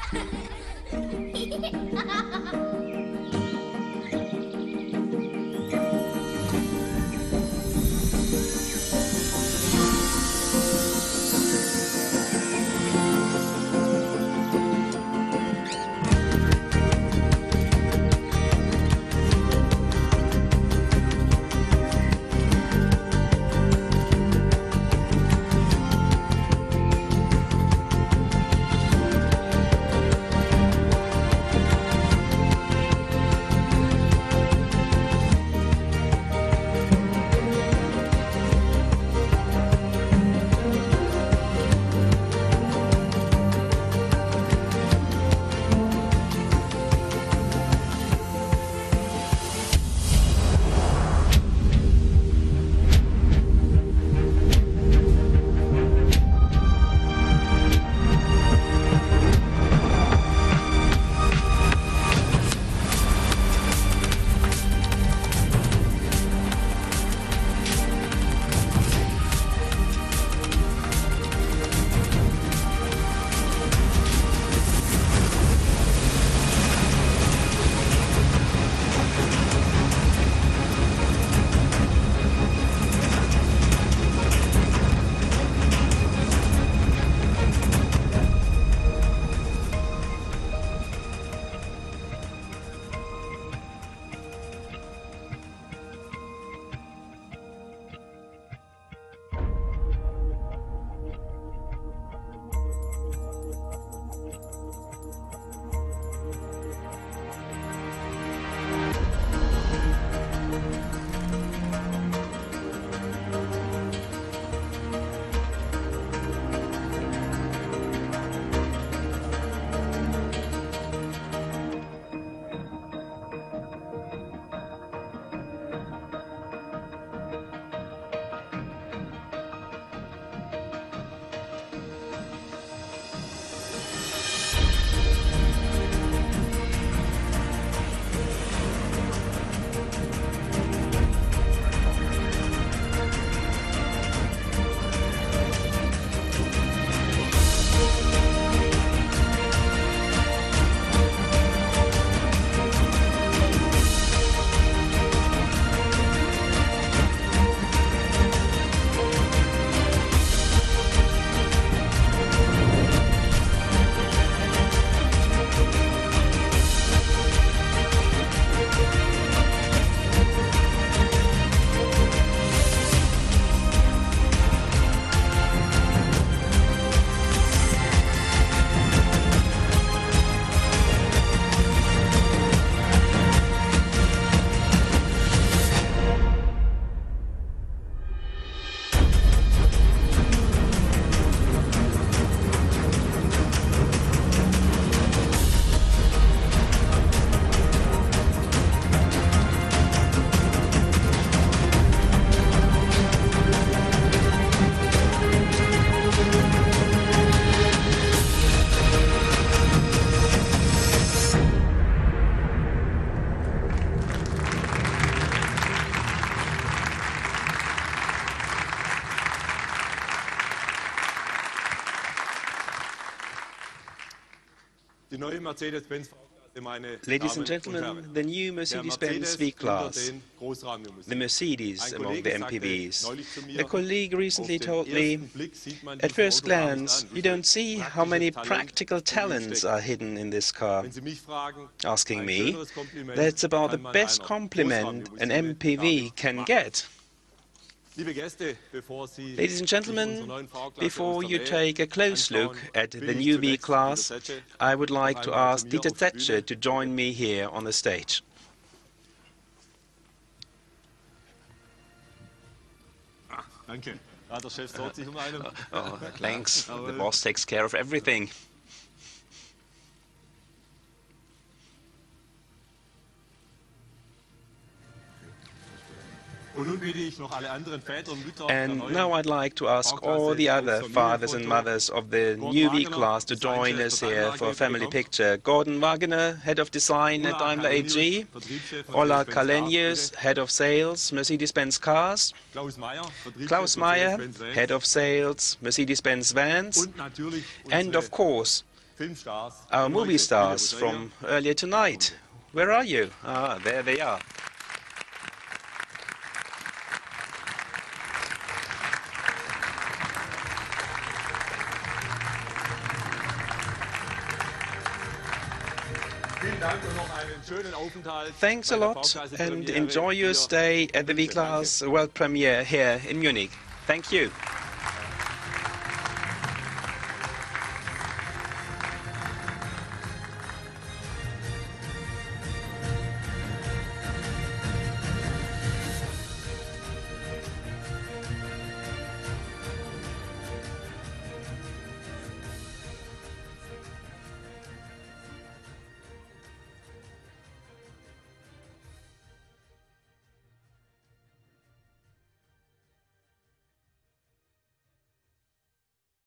Ladies and gentlemen, the new Mercedes-Benz V-Class, the Mercedes among the MPVs. A colleague recently told me, at first glance, you don't see how many practical talents are hidden in this car. Asking me, that's about the best compliment an MPV can get. Ladies and gentlemen, before you take a close look at the new V-Class, I would like to ask Dieter Zetsche to join me here on the stage. Oh, thanks. The boss takes care of everything. And now I'd like to ask all the other fathers and mothers of the new V-Class to join us here for a family picture. Gordon Wagner, Head of Design at Daimler AG. Ola Kalenius, Head of Sales, Mercedes-Benz Cars. Klaus Meyer, Head of Sales, Mercedes-Benz Vans. And of course, our movie stars from earlier tonight. Where are you? Ah, there they are. Thanks a lot and enjoy your stay at the V-Class world premiere here in Munich. Thank you.